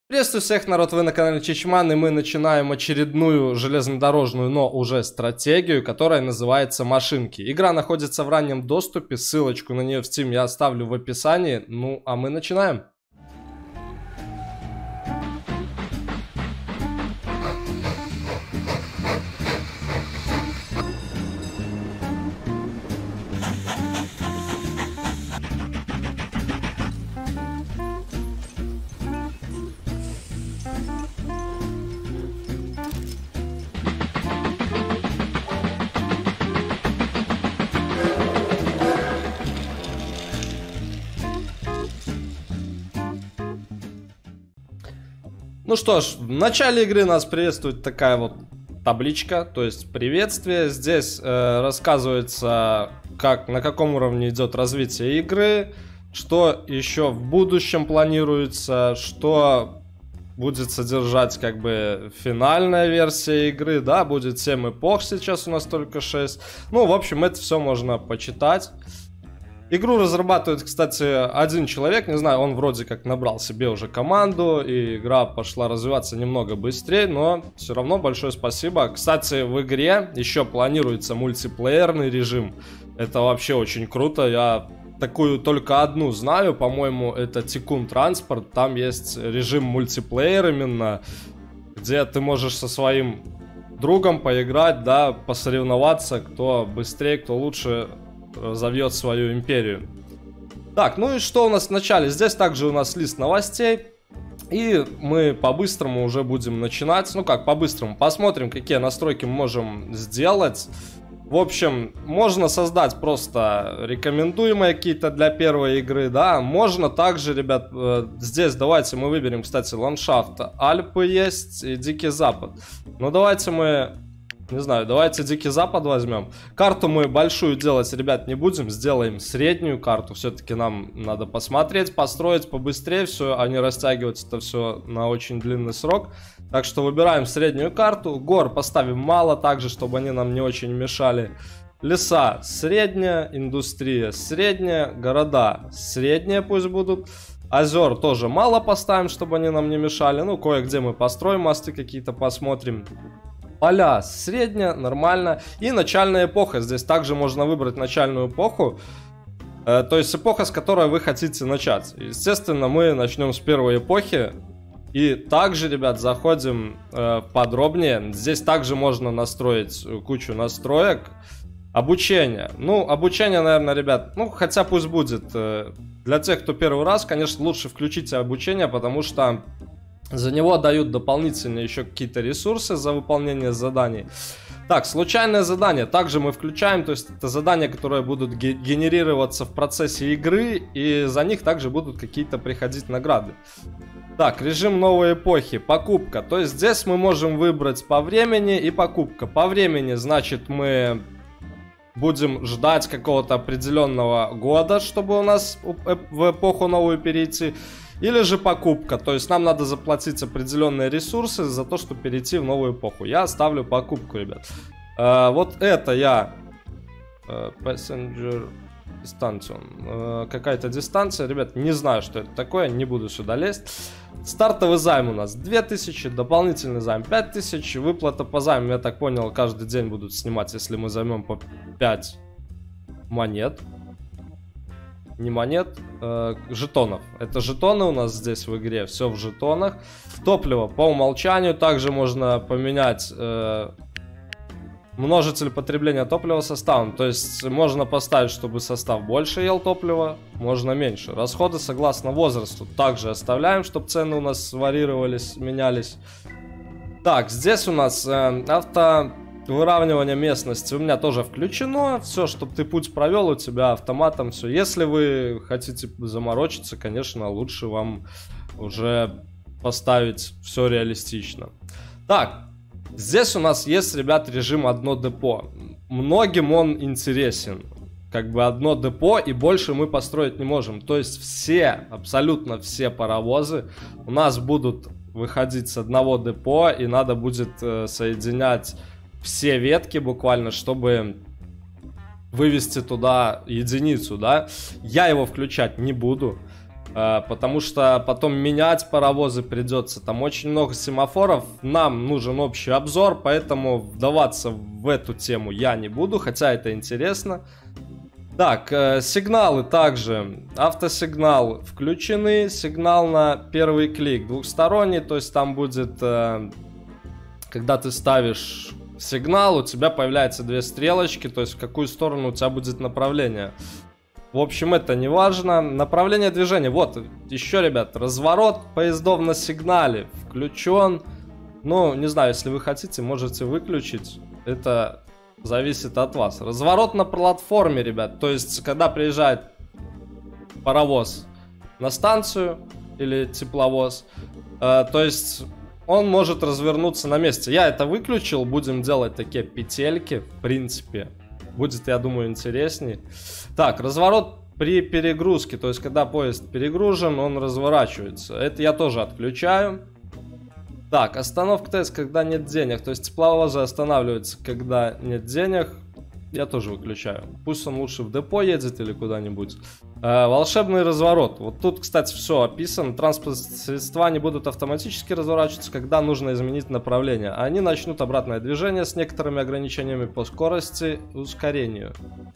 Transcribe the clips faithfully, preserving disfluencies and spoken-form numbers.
Приветствую всех, народ, вы на канале Чичман, и мы начинаем очередную железнодорожную, но уже стратегию, которая называется Машинки. Игра находится в раннем доступе, ссылочку на нее в Steam я оставлю в описании, ну а мы начинаем. Ну что ж, в начале игры нас приветствует такая вот табличка, то есть приветствие. Здесь э, рассказывается, как, на каком уровне идет развитие игры, что еще в будущем планируется, что будет содержать как бы финальная версия игры, да, будет семь эпох, сейчас у нас только шесть. Ну, в общем, это все можно почитать. Игру разрабатывает, кстати, один человек, не знаю, он вроде как набрал себе уже команду, и игра пошла развиваться немного быстрее, но все равно большое спасибо. Кстати, в игре еще планируется мультиплеерный режим, это вообще очень круто, я такую только одну знаю, по-моему, это Tycoon Transport, там есть режим мультиплеер именно, где ты можешь со своим другом поиграть, да, посоревноваться, кто быстрее, кто лучше разовьет свою империю. Так, ну и что у нас в начале? Здесь также у нас лист новостей. И мы по-быстрому уже будем начинать. Ну как по-быстрому? Посмотрим, какие настройки мы можем сделать. В общем, можно создать просто рекомендуемые какие-то для первой игры, да. Можно также, ребят, здесь давайте мы выберем, кстати, ландшафт. Альпы есть и Дикий Запад. Ну давайте мы... Не знаю, давайте Дикий Запад возьмем. Карту мы большую делать, ребят, не будем. Сделаем среднюю карту. Все-таки нам надо посмотреть, построить побыстрее все, а не растягивать это все на очень длинный срок. Так что выбираем среднюю карту. Гор поставим мало, также, чтобы они нам не очень мешали. Леса средняя, индустрия средняя, города средние пусть будут. Озер тоже мало поставим, чтобы они нам не мешали. Ну, кое-где мы построим мосты какие-то, посмотрим. Поля средняя, нормально. И начальная эпоха. Здесь также можно выбрать начальную эпоху. Э, то есть эпоха, с которой вы хотите начать. Естественно, мы начнем с первой эпохи. И также, ребят, заходим э, подробнее. Здесь также можно настроить кучу настроек. Обучение. Ну, обучение, наверное, ребят, ну, хотя пусть будет. Э, для тех, кто первый раз, конечно, лучше включите обучение, потому что... За него дают дополнительные еще какие-то ресурсы за выполнение заданий. Так, случайное задание также мы включаем, то есть это задания, которые будут генерироваться в процессе игры, и за них также будут какие-то приходить награды. Так, режим новой эпохи, покупка, то есть здесь мы можем выбрать по времени и покупка. По времени, значит, мы будем ждать какого-то определенного года, чтобы у нас в эпоху новую перейти. Или же покупка, то есть нам надо заплатить определенные ресурсы за то, чтобы перейти в новую эпоху. Я ставлю покупку, ребят. Э, вот это я... Э, passenger Distantion. Э, какая-то дистанция, ребят, не знаю, что это такое, не буду сюда лезть. Стартовый займ у нас две тысячи, дополнительный займ пять тысяч. Выплата по займу, я так понял, каждый день будут снимать, если мы займем по пять монет. Не монет, э, жетонов. Это жетоны у нас здесь в игре, все в жетонах. Топливо по умолчанию. Также можно поменять э, множитель потребления топлива составом. То есть можно поставить, чтобы состав больше ел топлива, можно меньше. Расходы согласно возрасту также оставляем, чтобы цены у нас варьировались, менялись. Так, здесь у нас э, авто... Выравнивание местности у меня тоже включено. Все, чтобы ты путь провел, у тебя автоматом все. Если вы хотите заморочиться, конечно, лучше вам уже поставить все реалистично. Так, здесь у нас есть, ребят, режим одно депо. Многим он интересен. Как бы одно депо, и больше мы построить не можем. То есть все, абсолютно все паровозы у нас будут выходить с одного депо, и надо будет э, соединять все ветки буквально, чтобы вывести туда единицу, да. Я его включать не буду. Потому что потом менять паровозы придется. Там очень много семафоров. Нам нужен общий обзор, поэтому вдаваться в эту тему я не буду, хотя это интересно. Так, э, сигналы также. Автосигнал включены. Сигнал на первый клик двухсторонний. То есть там будет, э, когда ты ставишь сигнал, у тебя появляются две стрелочки. То есть в какую сторону у тебя будет направление. В общем, это не важно. Направление движения. Вот, еще, ребят, разворот поездов на сигнале включен. Ну, не знаю, если вы хотите, можете выключить. Это зависит от вас. Разворот на платформе, ребят. То есть, когда приезжает паровоз на станцию или тепловоз, э, то есть он может развернуться на месте. Я это выключил. Будем делать такие петельки, в принципе. Будет, я думаю, интересней. Так, разворот при перегрузке. То есть, когда поезд перегружен, он разворачивается. Это я тоже отключаю. Так, остановка тест, когда нет денег. То есть, тепловозы останавливаются, когда нет денег. Я тоже выключаю. Пусть он лучше в депо едет или куда-нибудь. Э, волшебный разворот. Вот тут, кстати, все описано. Транспортные средства не будут автоматически разворачиваться, когда нужно изменить направление. Они начнут обратное движение с некоторыми ограничениями по скорости и ускорению.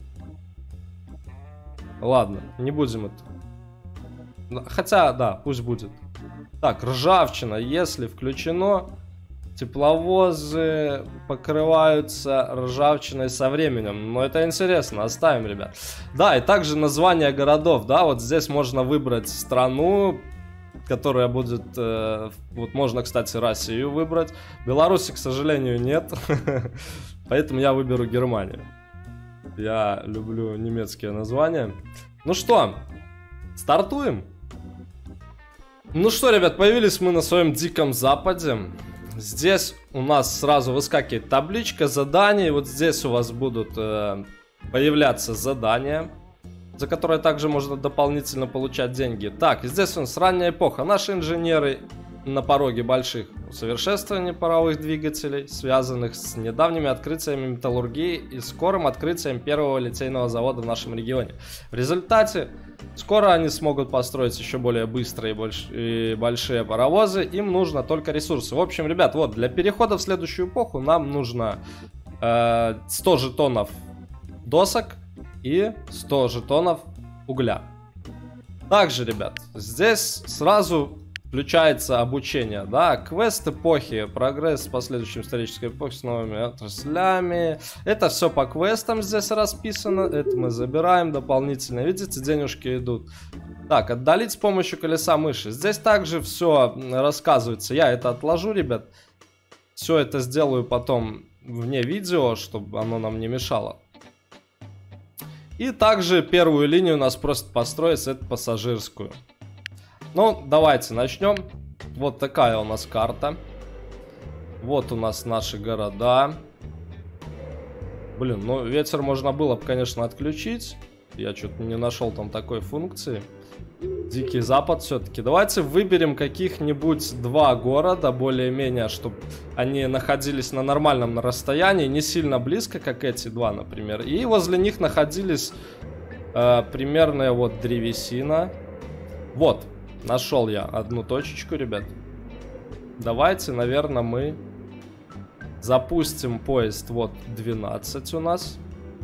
Ладно, не будем это. Хотя, да, пусть будет. Так, ржавчина. Если включено, тепловозы покрываются ржавчиной со временем. Но это интересно, оставим, ребят. Да, и также название городов, да, вот здесь можно выбрать страну, которая будет, э, вот можно, кстати, Россию выбрать. Беларуси, к сожалению, нет, поэтому я выберу Германию. Я люблю немецкие названия. Ну что, стартуем? Ну что, ребят, появились мы на своем Диком Западе. Здесь у нас сразу выскакивает табличка заданий. Вот здесь у вас будут э, появляться задания, за которые также можно дополнительно получать деньги. Так, здесь у нас ранняя эпоха. Наши инженеры на пороге больших усовершенствований паровых двигателей, связанных с недавними открытиями металлургии и скорым открытием первого литейного завода в нашем регионе. В результате скоро они смогут построить еще более быстрые и, больш... и большие паровозы. Им нужно только ресурсы. В общем, ребят, вот для перехода в следующую эпоху нам нужно э, сто жетонов досок и сто жетонов угля. Также, ребят, здесь сразу включается обучение, да, квест эпохи, прогресс последующей исторической эпохи с новыми отраслями. Это все по квестам здесь расписано, это мы забираем дополнительно, видите, денежки идут. Так, отдалить с помощью колеса мыши. Здесь также все рассказывается, я это отложу, ребят. Все это сделаю потом вне видео, чтобы оно нам не мешало. И также первую линию нас просят построить, это пассажирскую. Ну, давайте начнем. Вот такая у нас карта. Вот у нас наши города. Блин, ну ветер можно было бы, конечно, отключить. Я что-то не нашел там такой функции. Дикий Запад все-таки. Давайте выберем каких-нибудь два города, более-менее, чтобы они находились на нормальном расстоянии, не сильно близко, как эти два, например. И возле них находились э, примерная вот древесина. Вот. Нашел я одну точечку, ребят. Давайте, наверное, мы запустим поезд. Вот двенадцать у нас.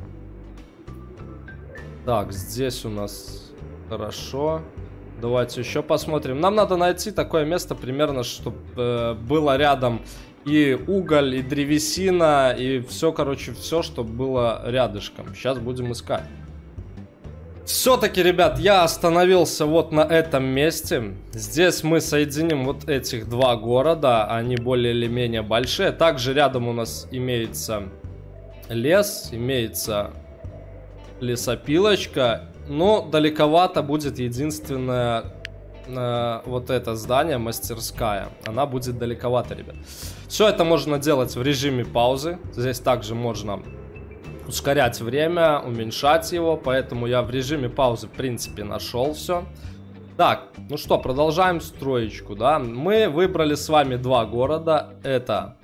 Так, здесь у нас хорошо. Давайте еще посмотрим. Нам надо найти такое место примерно, чтобы э, было рядом и уголь, и древесина, и все, короче, все, чтобы было рядышком. Сейчас будем искать. Все-таки, ребят, я остановился вот на этом месте. Здесь мы соединим вот этих два города. Они более или менее большие. Также рядом у нас имеется лес, имеется лесопилочка. Но далековато будет единственное э, вот это здание, мастерская. Она будет далековато, ребят. Все это можно делать в режиме паузы. Здесь также можно ускорять время, уменьшать его, поэтому я в режиме паузы, в принципе, нашел все. Так, ну что, продолжаем строечку, да. Мы выбрали с вами два города. Это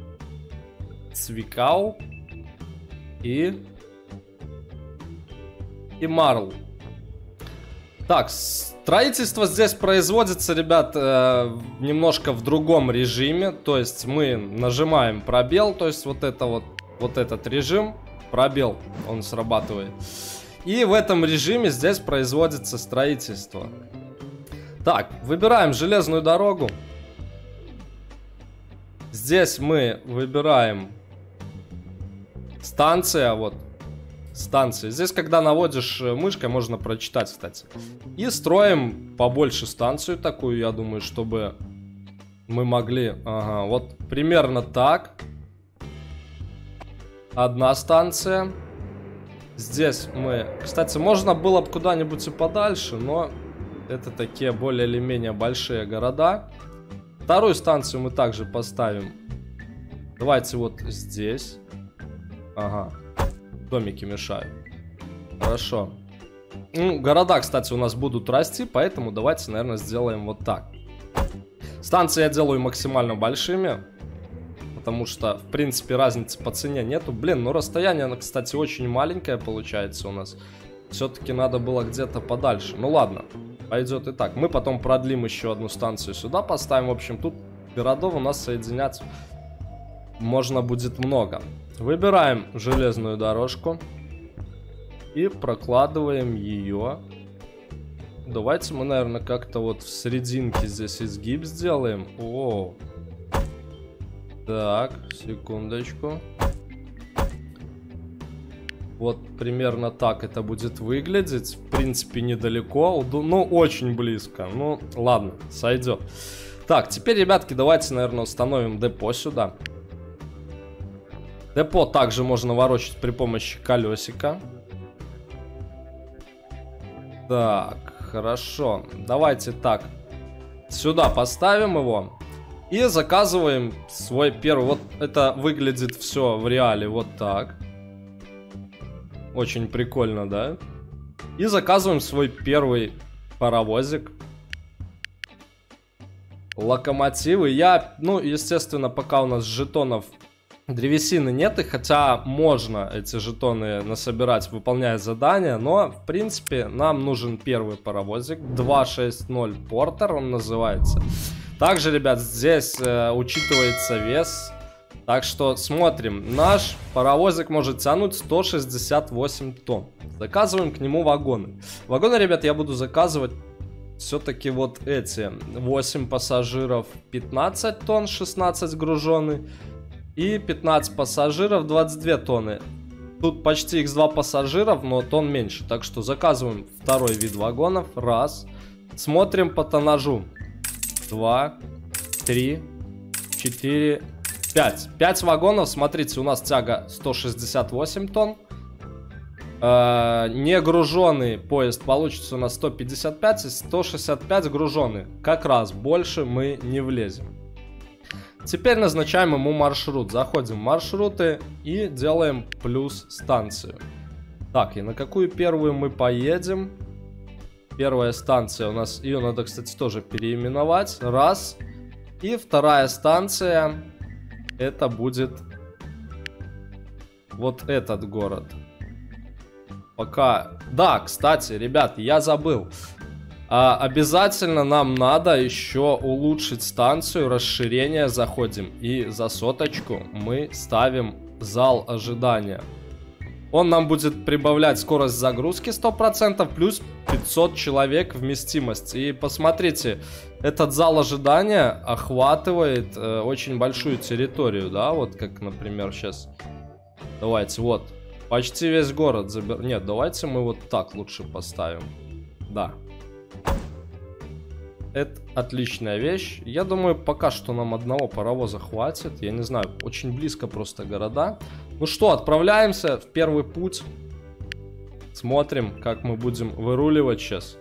Цвикау и, и Марл. Так, строительство здесь производится, ребят, э, немножко в другом режиме. То есть мы нажимаем пробел, то есть вот это вот, вот этот режим, пробел, он срабатывает. И в этом режиме здесь производится строительство. Так, выбираем железную дорогу. Здесь мы выбираем станция, вот. Станции. Здесь, когда наводишь мышкой, можно прочитать, кстати. И строим побольше станцию такую, я думаю, чтобы мы могли... Ага, вот примерно так. Одна станция. Здесь мы... Кстати, можно было бы куда-нибудь и подальше, но это такие более или менее большие города. Вторую станцию мы также поставим. Давайте вот здесь. Ага. Домики мешают. Хорошо. Ну, города, кстати, у нас будут расти, поэтому давайте, наверное, сделаем вот так. Станции я делаю максимально большими, потому что, в принципе, разницы по цене нету. Блин, ну расстояние, кстати, очень маленькое получается у нас. Все-таки надо было где-то подальше. Ну ладно, пойдет и так. Мы потом продлим еще одну станцию сюда, поставим. В общем, тут городов у нас соединять можно будет много. Выбираем железную дорожку и прокладываем ее. Давайте мы, наверное, как-то вот в серединке здесь изгиб сделаем. О, так, секундочку. Вот примерно так это будет выглядеть. В принципе, недалеко, ну, очень близко. Ну, ладно, сойдет. Так, теперь, ребятки, давайте, наверное, установим депо сюда. Депо также можно ворочать при помощи колесика. Так, хорошо. Давайте так. Сюда поставим его. И заказываем свой первый. Вот это выглядит все в реале вот так. Очень прикольно, да? И заказываем свой первый паровозик. Локомотивы. Я, ну, естественно, пока у нас жетонов... Древесины нет, и хотя можно эти жетоны насобирать, выполняя задания, но, в принципе, нам нужен первый паровозик. два шесть ноль Портер он называется. Также, ребят, здесь э, учитывается вес. Так что смотрим. Наш паровозик может тянуть сто шестьдесят восемь тонн. Заказываем к нему вагоны. Вагоны, ребят, я буду заказывать все-таки вот эти. восемь пассажиров, пятнадцать тонн, шестнадцать груженый. И пятнадцать пассажиров, двадцать две тонны. Тут почти икс два пассажиров, но тонн меньше. Так что заказываем второй вид вагонов. Раз. Смотрим по тоннажу. Два. Три. Четыре. Пять. Пять вагонов. Смотрите, у нас тяга сто шестьдесят восемь тонн. Э, не груженный поезд получится у нас сто пятьдесят пять и сто шестьдесят пять груженный. Как раз больше мы не влезем. Теперь назначаем ему маршрут. Заходим в маршруты и делаем плюс станцию. Так, и на какую первую мы поедем? Первая станция у нас, ее надо, кстати, тоже переименовать. Раз. И вторая станция, это будет вот этот город. Пока... Да, кстати, ребят, я забыл. А, обязательно нам надо еще улучшить станцию, расширение заходим. И за соточку мы ставим зал ожидания. Он нам будет прибавлять скорость загрузки сто процентов, плюс пятьсот человек вместимость. И посмотрите, этот зал ожидания охватывает э, очень большую территорию, да, вот как, например, сейчас. Давайте, вот, почти весь город забер... Нет, давайте мы вот так лучше поставим. Да. Это отличная вещь. Я думаю, пока что нам одного паровоза хватит. Я не знаю, очень близко просто города. Ну что, отправляемся в первый путь. Смотрим, как мы будем выруливать сейчас.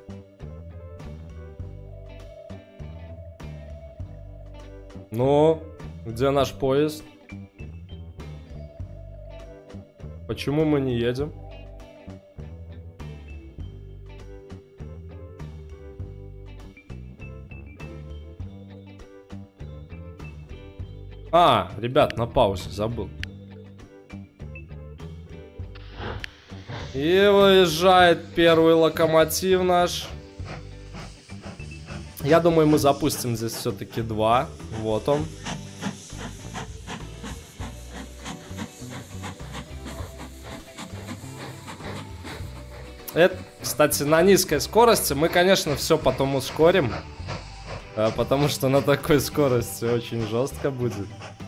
Ну, где наш поезд? Почему мы не едем? А, ребят, на паузе, забыл. И выезжает первый локомотив наш. Я думаю, мы запустим здесь все-таки два. Вот он. Это, кстати, на низкой скорости. Мы, конечно, все потом ускорим. Потому что на такой скорости очень жестко будет.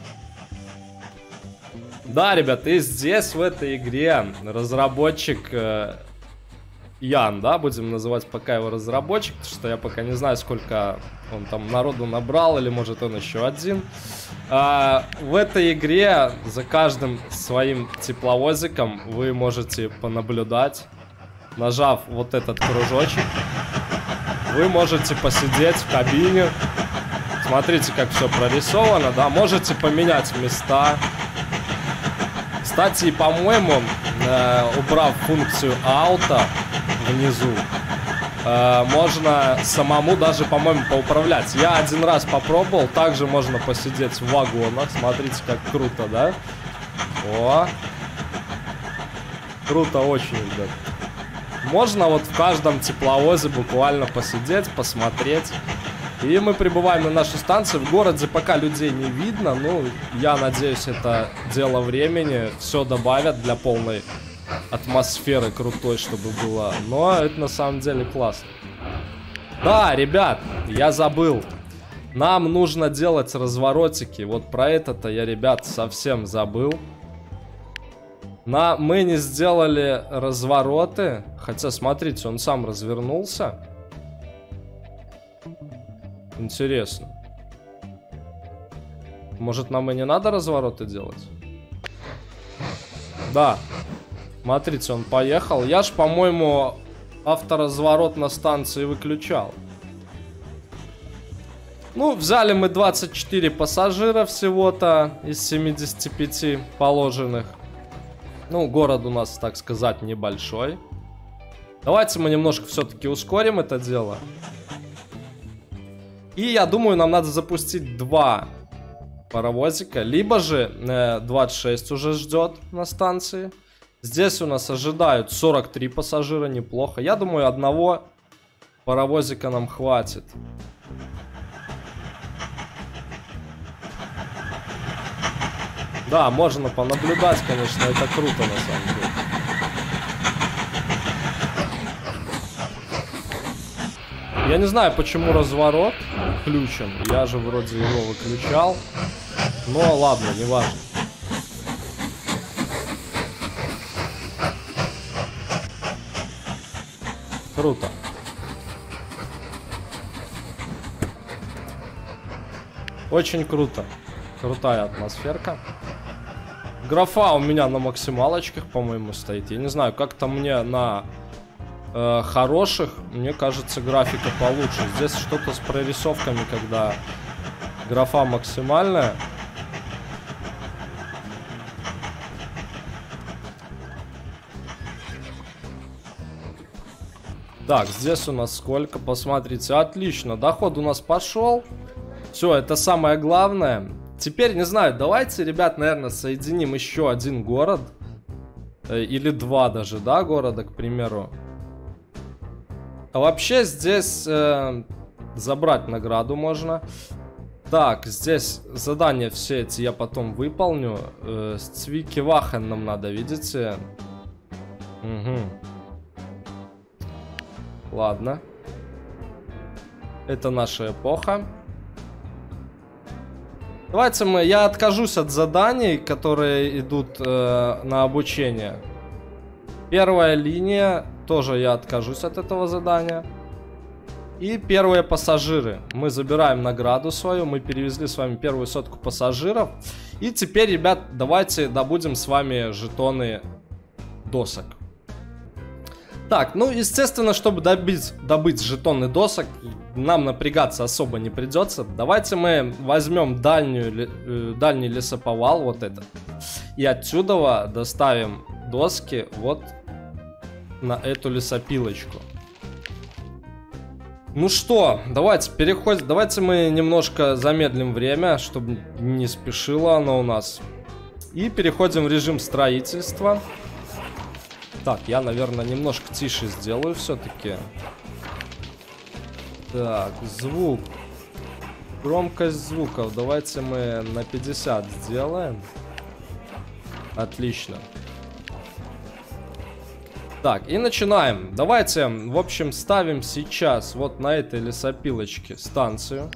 Да, ребят, и здесь в этой игре разработчик э, Ян, да, будем называть пока его разработчик, потому что я пока не знаю, сколько он там народу набрал, или может он еще один. А, в этой игре за каждым своим тепловозиком вы можете понаблюдать, нажав вот этот кружочек. Вы можете посидеть в кабине. Смотрите, как все прорисовано, да. Можете поменять места. Кстати, по-моему, э, убрав функцию ауто внизу, э, можно самому даже, по-моему, поуправлять. Я один раз попробовал. Также можно посидеть в вагонах. Смотрите, как круто, да? О! Круто очень, ребят. Можно вот в каждом тепловозе буквально посидеть, посмотреть. И мы прибываем на нашу станцию. В городе пока людей не видно. Ну, я надеюсь, это дело времени. Все добавят для полной атмосферы крутой, чтобы было. Но это на самом деле классно. Да, ребят, я забыл. Нам нужно делать разворотики. Вот про это-то я, ребят, совсем забыл. На... Мы не сделали развороты. Хотя, смотрите, он сам развернулся. Интересно. Может, нам и не надо развороты делать? Да. Смотрите, он поехал. Я ж, по-моему, авторазворот на станции выключал. Ну, взяли мы двадцать четыре пассажира всего-то из семидесяти пяти положенных. Ну, город у нас, так сказать, небольшой. Давайте мы немножко все-таки ускорим это дело. И я думаю, нам надо запустить два паровозика. Либо же э, двадцать шесть уже ждет на станции. Здесь у нас ожидают сорок три пассажира, неплохо. Я думаю, одного паровозика нам хватит. Да, можно понаблюдать, конечно, это круто на самом деле. Я не знаю, почему разворот включен. Я же вроде его выключал. Но ладно, не важно. Круто. Очень круто. Крутая атмосферка. Графа у меня на максималочках, по-моему, стоит. Я не знаю, как-то мне на э, хороших, мне кажется, графика получше. Здесь что-то с прорисовками, когда графа максимальная. Так, здесь у нас сколько? Посмотрите, отлично. Доход у нас пошел. Все, это самое главное. Теперь, не знаю, давайте, ребят, наверное, соединим еще один город. Или два даже, да, города, к примеру. А вообще здесь э, забрать награду можно. Так, здесь задания все эти я потом выполню. Э, с Цвикевахен нам надо, видите? Угу. Ладно. Это наша эпоха. Давайте мы... Я откажусь от заданий, которые идут э, на обучение. Первая линия. Тоже я откажусь от этого задания. И первые пассажиры. Мы забираем награду свою. Мы перевезли с вами первую сотку пассажиров. И теперь, ребят, давайте добудем с вами жетоны досок. Так, ну, естественно, чтобы добить, добыть жетоны досок, нам напрягаться особо не придется. Давайте мы возьмем дальнюю, э, дальний лесоповал, вот этот. И отсюда доставим доски вот на эту лесопилочку. Ну что, давайте переходим. Давайте мы немножко замедлим время, чтобы не спешило оно у нас. И переходим в режим строительства. Так, я, наверное, немножко тише сделаю все-таки. Так, звук. Громкость звуков. Давайте мы на пятьдесят сделаем. Отлично. Так, и начинаем. Давайте, в общем, ставим сейчас вот на этой лесопилочке станцию.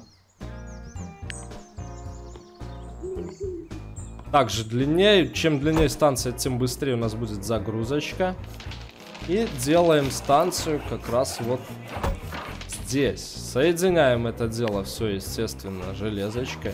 Также длиннее. Чем длиннее станция, тем быстрее у нас будет загрузочка. И делаем станцию как раз вот здесь. Соединяем это дело все, естественно, железочкой.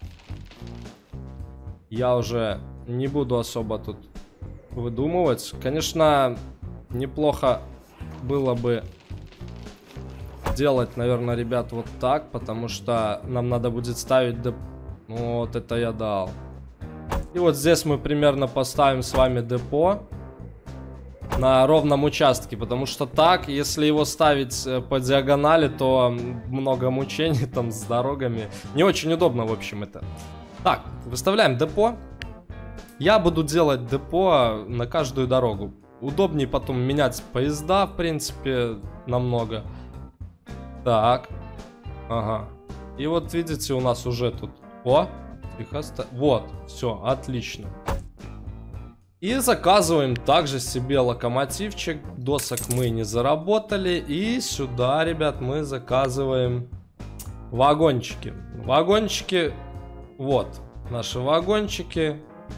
Я уже не буду особо тут выдумывать. Конечно, неплохо было бы делать, наверное, ребят, вот так, потому что нам надо будет ставить... Деп... Вот это я дал. И вот здесь мы примерно поставим с вами депо на ровном участке, потому что так, если его ставить по диагонали, то много мучений там с дорогами. Не очень удобно, в общем, это. Так, выставляем депо. Я буду делать депо на каждую дорогу. Удобнее потом менять поезда, в принципе, намного. Так. Ага. И вот видите, у нас уже тут... О! Тихо, вот, все, отлично. И заказываем также себе локомотивчик. Досок мы не заработали. И сюда, ребят, мы заказываем вагончики. Вагончики, вот, наши вагончики.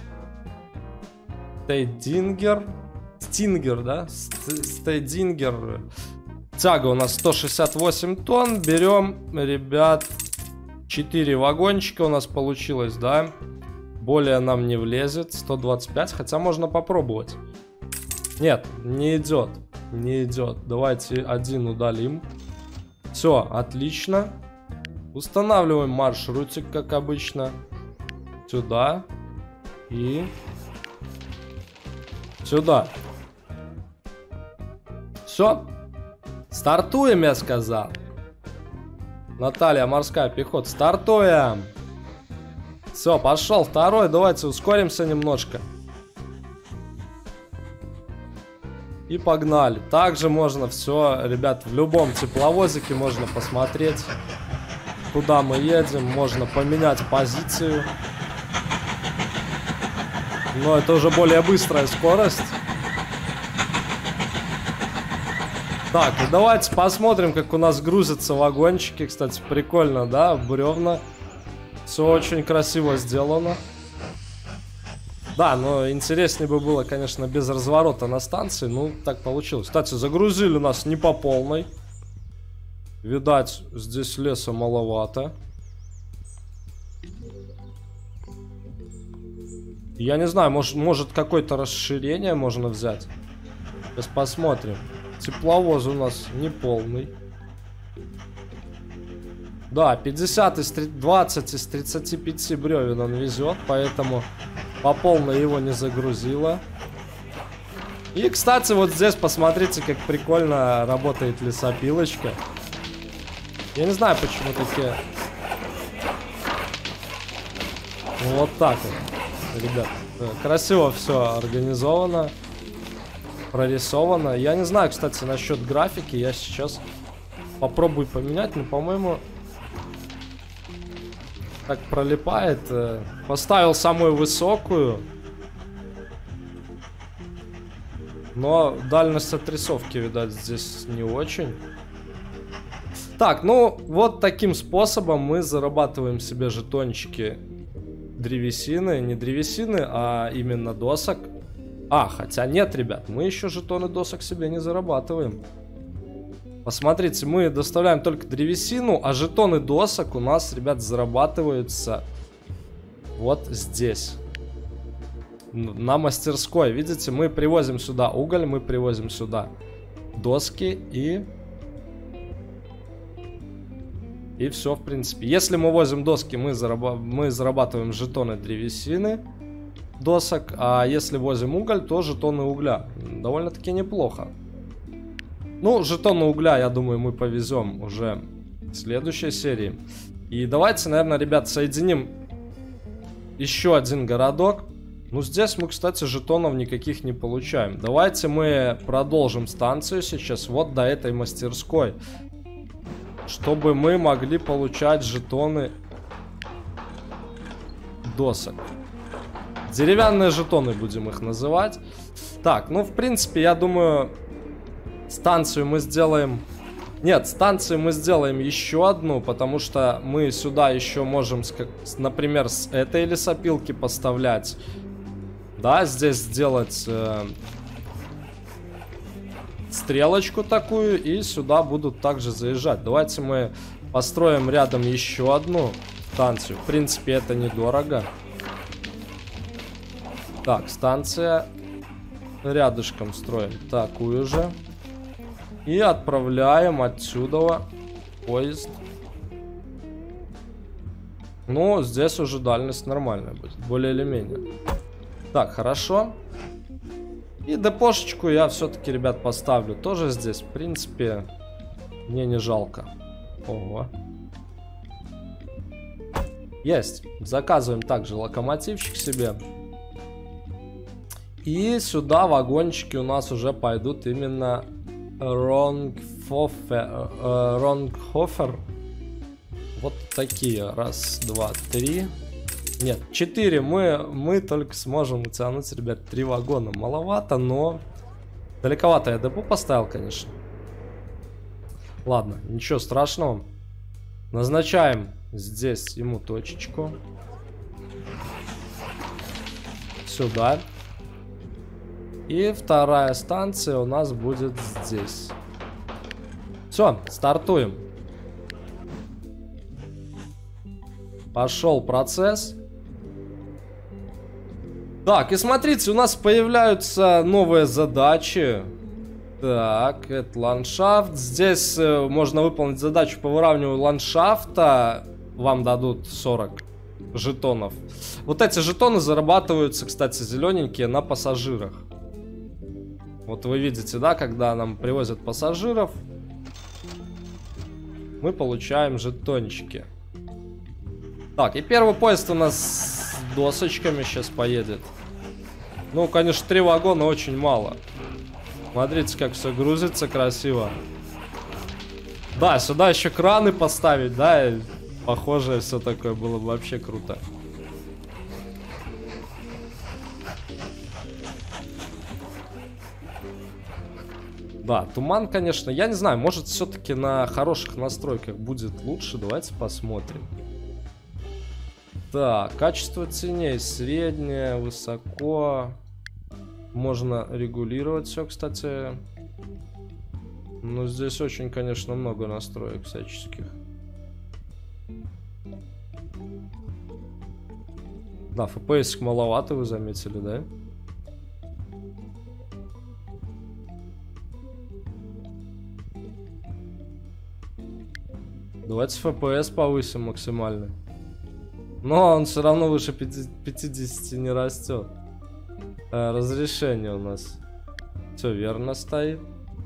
Стейдингер. Стингер, да? Стейдингер. Тяга у нас сто шестьдесят восемь тонн. Берем, ребят, четыре вагончика у нас получилось, да? Более нам не влезет. сто двадцать пять, хотя можно попробовать. Нет, не идет. Не идет. Давайте один удалим. Все, отлично. Устанавливаем маршрутик, как обычно. Сюда. И... сюда. Все. Стартуем, я сказал. Наталья, морская пехота. Стартуем. Все, пошел второй. Давайте ускоримся немножко. И погнали. Также можно все, ребят, в любом тепловозике можно посмотреть, куда мы едем. Можно поменять позицию. Но это уже более быстрая скорость. Так, и давайте посмотрим, как у нас грузятся вагончики. Кстати, прикольно, да, бревна. Все очень красиво сделано. Да, но интереснее бы было, конечно, без разворота на станции. Ну, так получилось. Кстати, загрузили нас не по полной. Видать, здесь леса маловато. Я не знаю, может, может какое-то расширение можно взять. Сейчас посмотрим. Тепловоз у нас не полный. Да, пятьдесят из двадцать из тридцати пяти бревен он везет, поэтому по полной его не загрузило. И, кстати, вот здесь посмотрите, как прикольно работает лесопилочка. Я не знаю, почему такие... Вот так вот, ребят. Красиво все организовано, прорисовано. Я не знаю, кстати, насчет графики. Я сейчас попробую поменять, но, по-моему... так пролипает. Поставил самую высокую. Но дальность отрисовки, видать, здесь не очень. Так, ну вот таким способом мы зарабатываем себе жетончики древесины. Не древесины, а именно досок. А, хотя нет, ребят, мы еще жетоны досок себе не зарабатываем. Посмотрите, мы доставляем только древесину, а жетоны досок у нас, ребят, зарабатываются вот здесь. На мастерской. Видите, мы привозим сюда уголь, мы привозим сюда доски и... И все, в принципе. Если мы возим доски, мы, зараба... мы зарабатываем жетоны древесины досок, а если возим уголь, то жетоны угля. Довольно-таки неплохо. Ну, жетоны угля, я думаю, мы повезем уже в следующей серии. И давайте, наверное, ребят, соединим еще один городок. Ну, здесь мы, кстати, жетонов никаких не получаем. Давайте мы продолжим станцию сейчас вот до этой мастерской. чтобы мы могли получать жетоны досок. Деревянные жетоны будем их называть. Так, ну в принципе, я думаю, станцию мы сделаем... Нет, станцию мы сделаем еще одну, потому что мы сюда еще можем, например, с этой лесопилки поставлять. Да, здесь сделать э, стрелочку такую, и сюда будут также заезжать. Давайте мы построим рядом еще одну станцию. В принципе, это недорого. Так, станция рядышком строим такую же. И отправляем отсюда поезд. Ну, здесь уже дальность нормальная будет, более или менее. Так, хорошо. И депошечку я все-таки, ребят, поставлю тоже здесь. В принципе, мне не жалко. Ого. Есть. Заказываем также локомотивчик себе. И сюда вагончики у нас уже пойдут именно... Ронгхофер, э, Ронгхофер. Вот такие. Раз, два, три. Нет, четыре. Мы, мы только сможем утянуть, ребят, три вагона. Маловато, но... Далековато я депо поставил, конечно. Ладно, ничего страшного. Назначаем здесь ему точечку. Сюда. И вторая станция у нас будет здесь. Все, стартуем. Пошел процесс. Так, и смотрите, у нас появляются новые задачи. Так, это ландшафт. Здесь э, можно выполнить задачу по выравниванию ландшафта. Вам дадут сорок жетонов. Вот эти жетоны зарабатываются, кстати, зелененькие, на пассажирах. Вот вы видите, да, когда нам привозят пассажиров, мы получаем жетончики. Так, и первый поезд у нас с досочками сейчас поедет. Ну, конечно, три вагона очень мало. Смотрите, как все грузится красиво. Да, сюда еще краны поставить, да, и похожее все такое было бы вообще круто. Да, туман, конечно, я не знаю, может все-таки на хороших настройках будет лучше, давайте посмотрим. Так, качество теней среднее, высоко. Можно регулировать все, кстати. Но здесь очень, конечно, много настроек всяческих. Да, эф пи эс маловато, вы заметили, да? Давайте эф пи эс повысим максимально. Но он все равно выше пятидесяти не растет. А, разрешение у нас все верно стоит.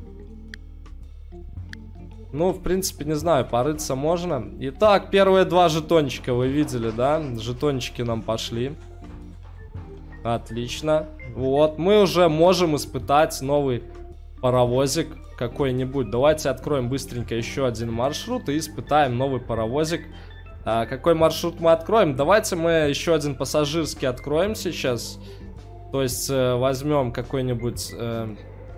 Ну, в принципе, не знаю, порыться можно. Итак, первые два жетончика вы видели, да? Жетончики нам пошли. Отлично. Вот, мы уже можем испытать новый паровозик какой-нибудь. Давайте откроем быстренько еще один маршрут и испытаем новый паровозик. А какой маршрут мы откроем? Давайте мы еще один пассажирский откроем сейчас. То есть э, возьмем какой-нибудь э,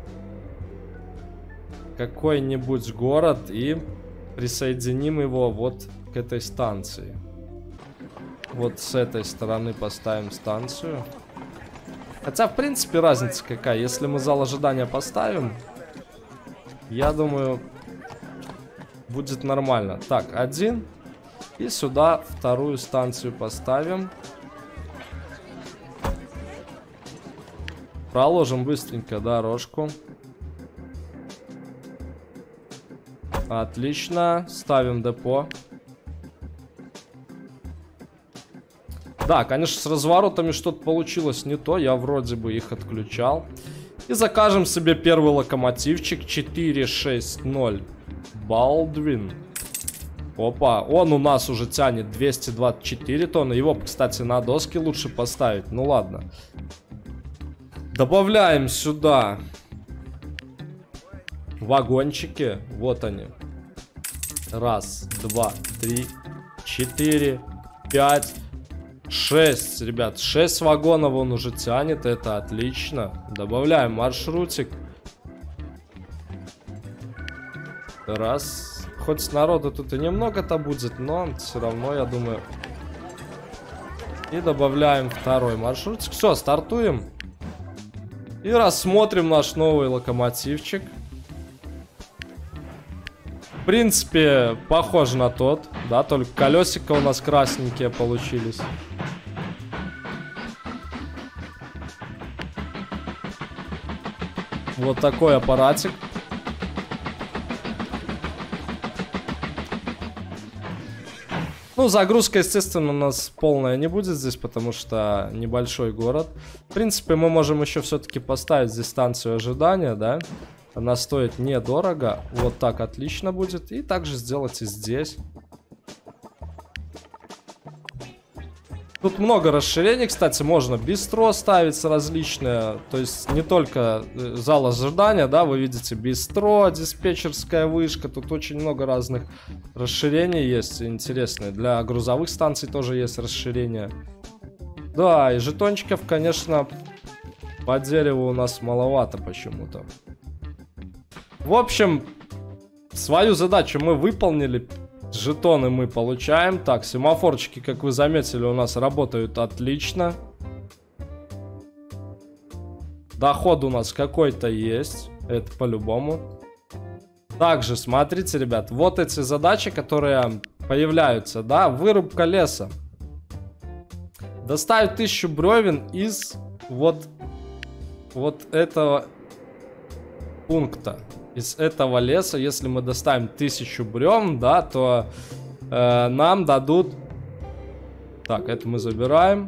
какой-нибудь город и присоединим его вот к этой станции. Вот с этой стороны поставим станцию. Хотя, в принципе, разница какая. Если мы зал ожидания поставим, я думаю, будет нормально. Так, один. И сюда вторую станцию поставим. Проложим быстренько дорожку. Отлично. Ставим депо. Да, конечно, с разворотами что-то получилось не то. Я вроде бы их отключал. И закажем себе первый локомотивчик. четыре шесть ноль Балдвин. Опа, он у нас уже тянет двести двадцать четыре тонны. Его, кстати, на доски лучше поставить. Ну ладно. Добавляем сюда вагончики. Вот они. Раз, два, три, четыре, пять, шесть, ребят. Шесть вагонов он уже тянет, это отлично. Добавляем маршрутик. Раз. Хоть народу тут и немного-то будет, но все равно, я думаю. И добавляем второй маршрутик. Все, стартуем. И рассмотрим наш новый локомотивчик. В принципе, похож на тот, да, только колесика у нас красненькие получились. Вот такой аппаратик. Ну, загрузка, естественно, у нас полная не будет здесь, потому что небольшой город. В принципе, мы можем еще все-таки поставить здесь станцию ожидания, да. Она стоит недорого. Вот так отлично будет. И также сделать и здесь. Тут много расширений, кстати, можно бистро ставить различные. То есть не только зал ожидания, да, вы видите бистро, диспетчерская вышка. Тут очень много разных расширений есть интересные. Для грузовых станций тоже есть расширения. Да, и жетончиков, конечно, по дереву у нас маловато почему-то. В общем, свою задачу мы выполнили. Жетоны мы получаем. Так, семафорчики, как вы заметили, у нас работают отлично. Доход у нас какой-то есть. Это по-любому. Также, смотрите, ребят, вот эти задачи, которые появляются, да, вырубка леса. Доставить тысячу бревен из вот, вот этого пункта. Из этого леса, если мы доставим тысячу бревен, да, то э, нам дадут... Так, это мы забираем.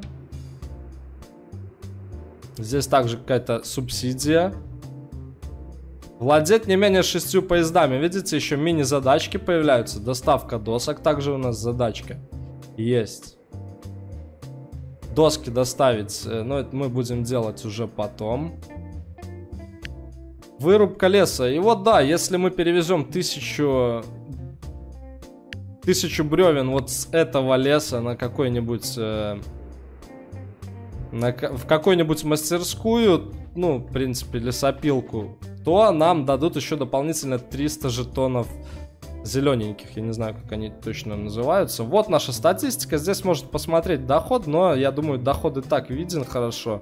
Здесь также какая-то субсидия. Владеть не менее шестью поездами. Видите, еще мини-задачки появляются. Доставка досок, также у нас задачка есть. Доски доставить, но это мы будем делать уже потом. Вырубка леса. И вот да, если мы перевезем тысячу, тысячу бревен вот с этого леса на какой-нибудь... Э, на, в какую-нибудь мастерскую, ну, в принципе, лесопилку, то нам дадут еще дополнительно триста жетонов зелененьких. Я не знаю, как они точно называются. Вот наша статистика. Здесь можно посмотреть доход, но я думаю, доход и так виден хорошо.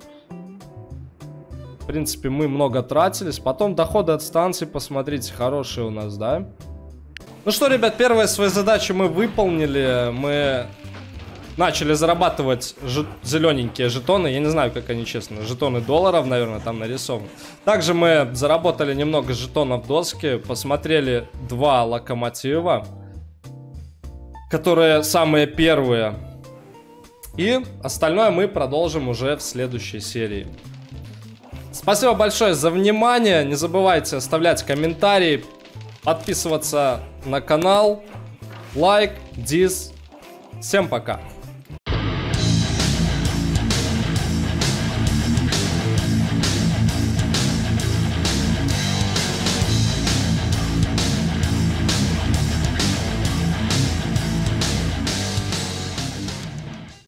В принципе, мы много тратились. Потом доходы от станции, посмотрите, хорошие у нас, да? Ну что, ребят, первые свои задачи мы выполнили. Мы начали зарабатывать жет... зелененькие жетоны. Я не знаю, как они, честно. Жетоны долларов, наверное, там нарисованы. Также мы заработали немного жетонов доски. Посмотрели два локомотива, которые самые первые. И остальное мы продолжим уже в следующей серии. Спасибо большое за внимание. Не забывайте оставлять комментарии, подписываться на канал, лайк, дис. Всем пока.